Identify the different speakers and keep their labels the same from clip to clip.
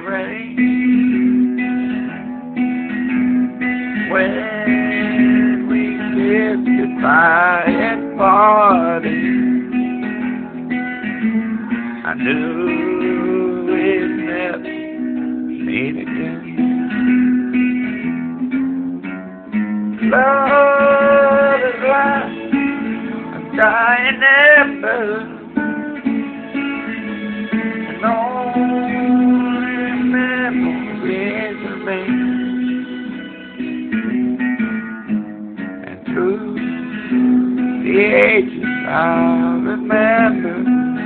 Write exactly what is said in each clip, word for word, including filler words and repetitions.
Speaker 1: rain. When we kissed goodbye and parted, I knew we'd never meet again. Love is like a dying ember, and only memories remain. And through the ages I remember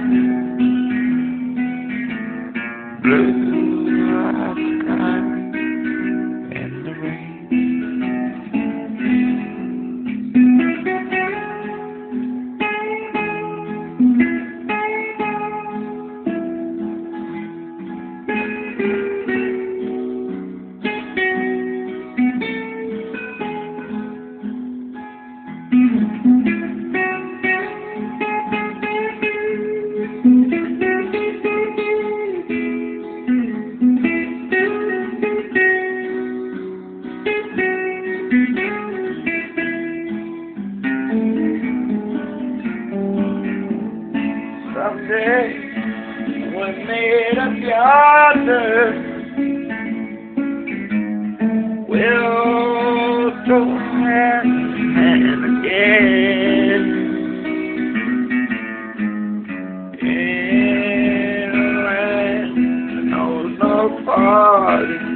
Speaker 1: blue like sky in the rain. Someday, we'll meet up yonder. We'll go hand in hand again in a land that knows no parting.